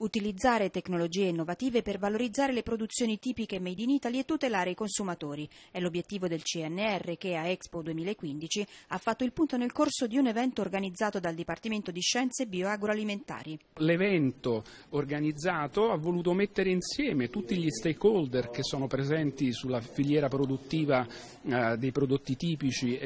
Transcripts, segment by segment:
Utilizzare tecnologie innovative per valorizzare le produzioni tipiche made in Italy e tutelare i consumatori è l'obiettivo del CNR che a Expo 2015 ha fatto il punto nel corso di un evento organizzato dal Dipartimento di Scienze Bioagroalimentari. L'evento organizzato ha voluto mettere insieme tutti gli stakeholder che sono presenti sulla filiera produttiva dei prodotti tipici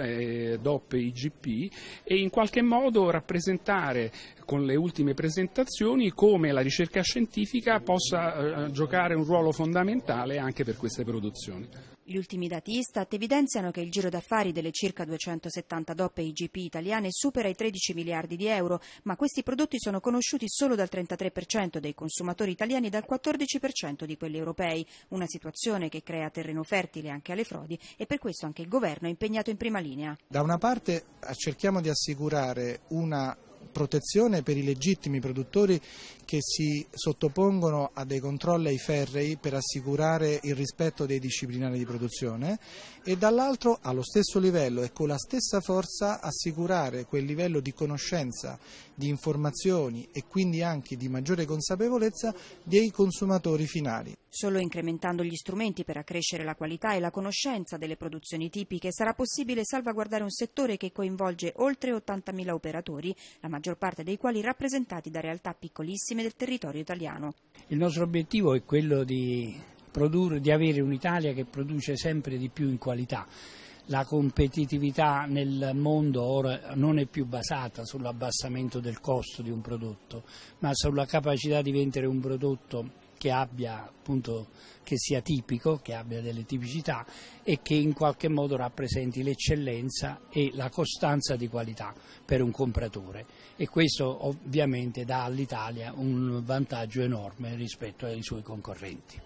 DOP e IGP e in qualche modo rappresentare con le ultime presentazioni come la ricerca scientifica possa giocare un ruolo fondamentale anche per queste produzioni. Gli ultimi dati Istat evidenziano che il giro d'affari delle circa 270 DOP e IGP italiane supera i 13 miliardi di euro, ma questi prodotti sono conosciuti solo dal 33% dei consumatori italiani e dal 14% di quelli europei, una situazione che crea terreno fertile anche alle frodi e per questo anche il governo è impegnato in prima linea. Da una parte cerchiamo di assicurare una protezione per i legittimi produttori che si sottopongono a dei controlli ai ferrei per assicurare il rispetto dei disciplinari di produzione e dall'altro allo stesso livello e con la stessa forza assicurare quel livello di conoscenza, di informazioni e quindi anche di maggiore consapevolezza dei consumatori finali. Solo incrementando gli strumenti per accrescere la qualità e la conoscenza delle produzioni tipiche sarà possibile salvaguardare un settore che coinvolge oltre 80.000 operatori, la maggior parte dei quali rappresentati da realtà piccolissime del territorio italiano. Il nostro obiettivo è quello di avere un'Italia che produce sempre di più in qualità. La competitività nel mondo ora non è più basata sull'abbassamento del costo di un prodotto, ma sulla capacità di vendere un prodotto che abbia appunto, che sia tipico, che abbia delle tipicità e che in qualche modo rappresenti l'eccellenza e la costanza di qualità per un compratore e questo ovviamente dà all'Italia un vantaggio enorme rispetto ai suoi concorrenti.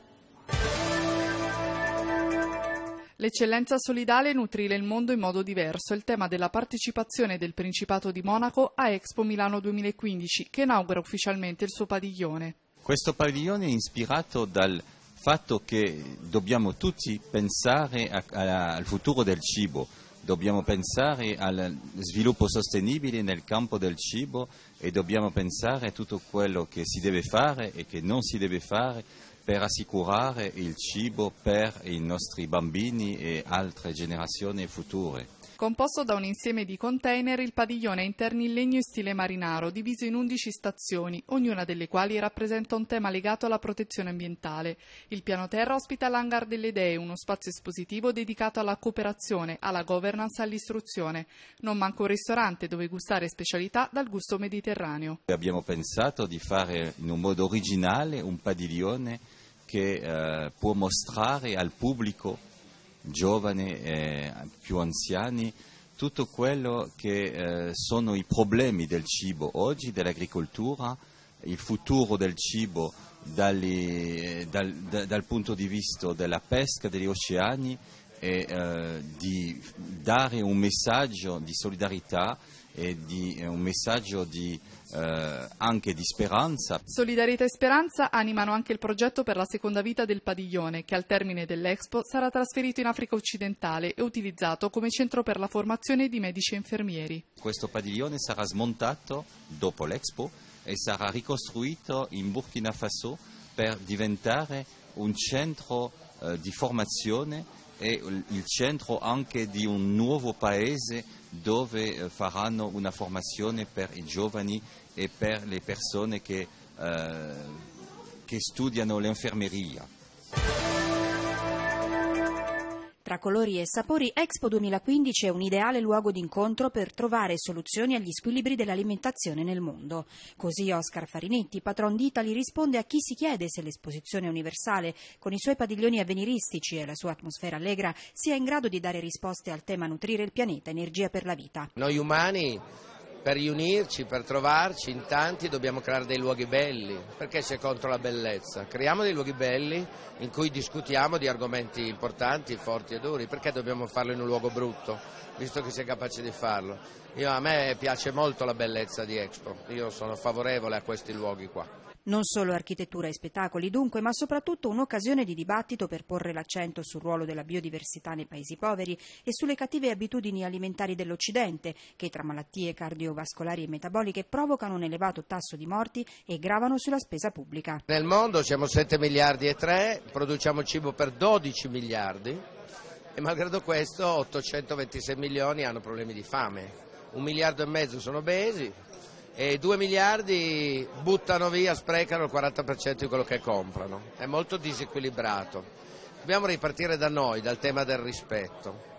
L'eccellenza solidale e nutrire il mondo in modo diverso è il tema della partecipazione del Principato di Monaco a Expo Milano 2015 che inaugura ufficialmente il suo padiglione. Questo padiglione è ispirato dal fatto che dobbiamo tutti pensare al futuro del cibo, dobbiamo pensare al sviluppo sostenibile nel campo del cibo e dobbiamo pensare a tutto quello che si deve fare e che non si deve fare per assicurare il cibo per i nostri bambini e altre generazioni future. Composto da un insieme di container, il padiglione è interni in legno in stile marinaro, diviso in 11 stazioni, ognuna delle quali rappresenta un tema legato alla protezione ambientale. Il piano terra ospita l'Hangar delle Idee, uno spazio espositivo dedicato alla cooperazione, alla governance e all'istruzione. Non manca un ristorante dove gustare specialità dal gusto mediterraneo. Abbiamo pensato di fare in un modo originale un padiglione che può mostrare al pubblico giovani e più anziani tutto quello che sono i problemi del cibo oggi, dell'agricoltura, il futuro del cibo dal punto di vista della pesca degli oceani e di dare un messaggio di solidarietà e un messaggio anche di speranza. Solidarietà e speranza animano anche il progetto per la seconda vita del padiglione, che al termine dell'Expo sarà trasferito in Africa occidentale e utilizzato come centro per la formazione di medici e infermieri. Questo padiglione sarà smontato dopo l'Expo e sarà ricostruito in Burkina Faso per diventare un centro di formazione e il centro anche di un nuovo paese dove faranno una formazione per i giovani e per le persone che studiano l'infermeria. Tra colori e sapori, Expo 2015 è un ideale luogo d'incontro per trovare soluzioni agli squilibri dell'alimentazione nel mondo. Così Oscar Farinetti, patron di Italy, risponde a chi si chiede se l'esposizione universale, con i suoi padiglioni avveniristici e la sua atmosfera allegra, sia in grado di dare risposte al tema nutrire il pianeta, energia per la vita. Noi umani, per riunirci, per trovarci in tanti, dobbiamo creare dei luoghi belli. Perché si è contro la bellezza? Creiamo dei luoghi belli in cui discutiamo di argomenti importanti, forti e duri. Perché dobbiamo farlo in un luogo brutto, visto che si è capaci di farlo? A me piace molto la bellezza di Expo, io sono favorevole a questi luoghi qua. Non solo architettura e spettacoli dunque, ma soprattutto un'occasione di dibattito per porre l'accento sul ruolo della biodiversità nei paesi poveri e sulle cattive abitudini alimentari dell'Occidente, che tra malattie cardiovascolari e metaboliche provocano un elevato tasso di morti e gravano sulla spesa pubblica. Nel mondo siamo 7 miliardi e 3, produciamo cibo per 12 miliardi e malgrado questo 826 milioni hanno problemi di fame, 1,5 miliardi sono obesi e 2 miliardi buttano via, sprecano il 40% di quello che comprano. È molto disequilibrato. Dobbiamo ripartire da noi, dal tema del rispetto.